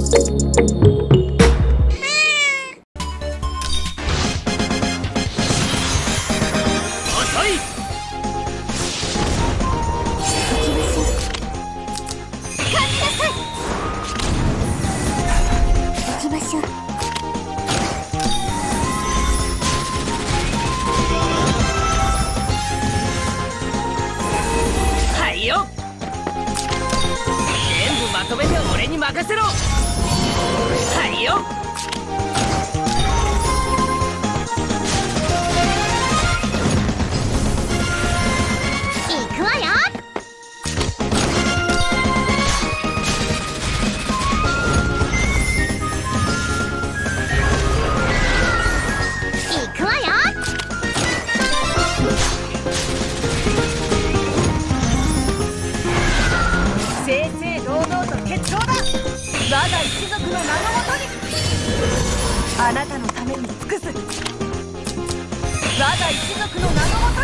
まとめて俺に任せろ。はいよ。 行くわよ。行くわよ。正々堂々と決闘だ。我が一族の名のもとにあなたのために尽くす。我が一族の名のもと